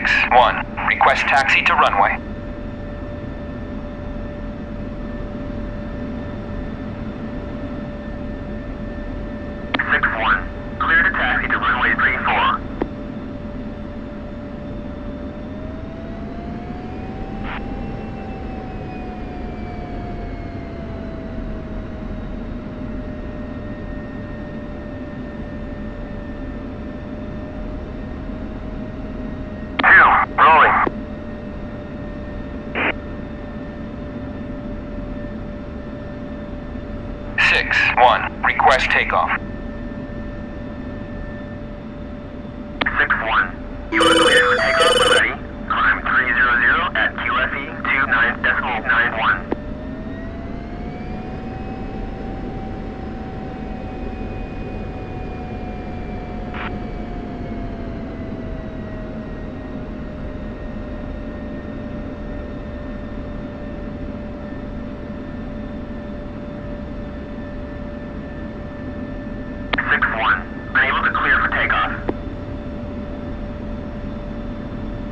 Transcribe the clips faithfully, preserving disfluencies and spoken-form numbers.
six one, request taxi to runway. six one, clear to taxi to runway three four. six one, request takeoff. six one, you are cleared for takeoff when ready. Climb three hundred at Q F E two nine decimal nine one. six one, unable to clear for takeoff.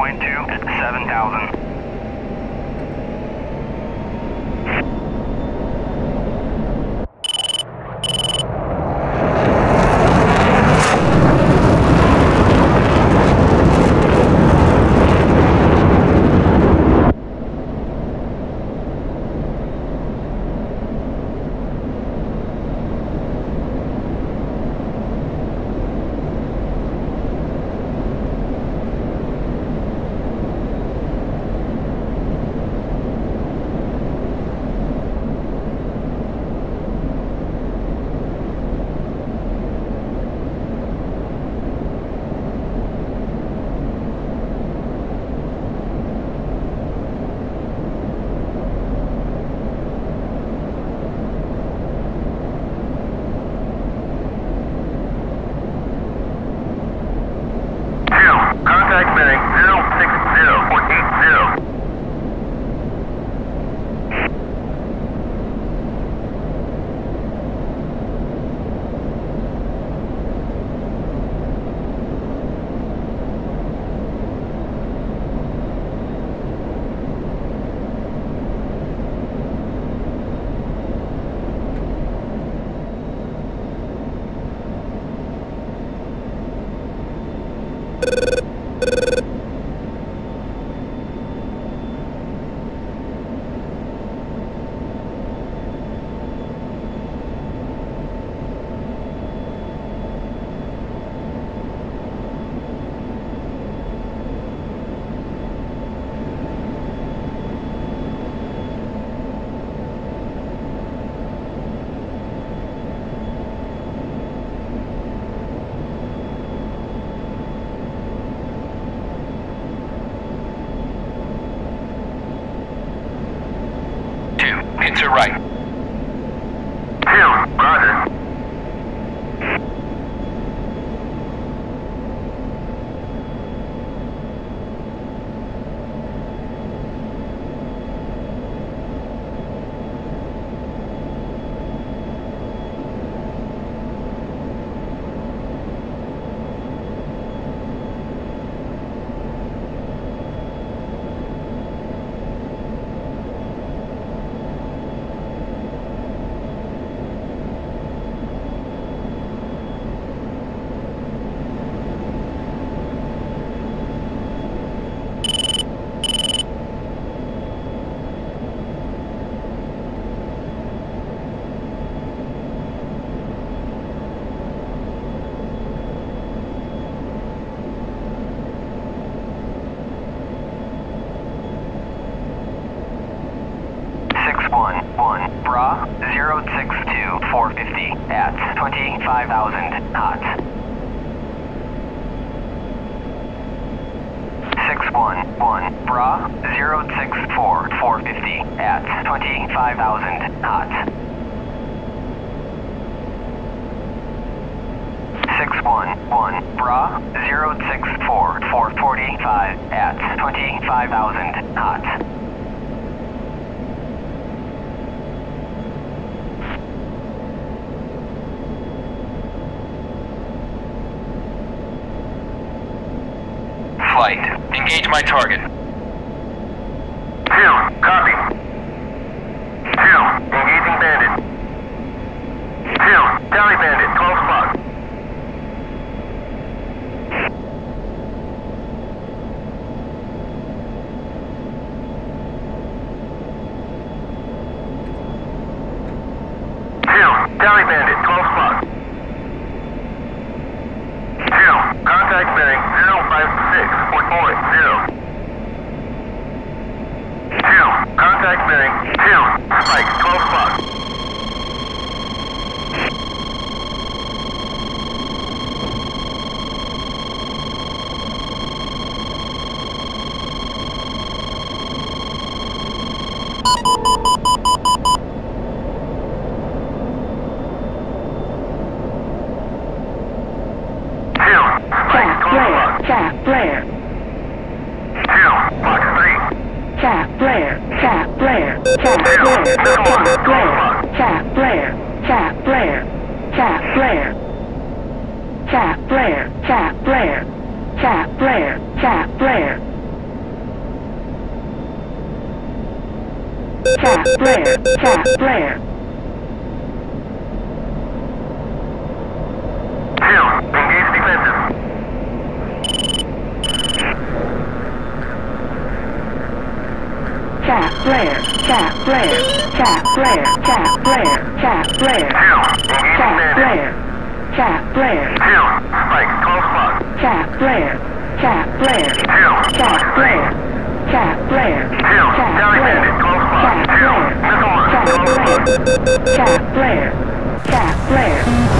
point two at seven thousand. Contact bearing zero six zero point eight zero. Into right. Two, roger. one one Bra zero six two four fifty at twenty-five thousand knots. six one one Bra zero six four four fifty at twenty-five thousand knots. six one one Bra zero six four four forty-five at twenty-five thousand knots. Flight. Engage my target. Two, copy. Two, engaging bandit. Two, tally bandit, twelve o'clock. Two, tally bandit, twelve o'clock. Two, contact bearing zero five six point four zero. Two, contact bearing two, spike, twelve o'clock. Chaff flare. Two, box three. Chaff flare. Chaff flare. Chaff flare. Chaff flare. Chaff flare. Chaff flare. Chaff flare. Chaff flare. Chaff flare. Chaff flare. Tap flare. Tap flare. Two, engage defensive. Tap flare. Tap flare. Tap flare. Tap flare. Tap flare. Two, engage Tap defensive. flare. Tap flare. Two, spike, close plug. Tap flare. Tap flare. Two, Tap flare. Tap flare. Two, Tap down flare. bandit, close plug. Tap Two, flare. missile launch, Tap close flare. plug. Tap flare. Tap flare.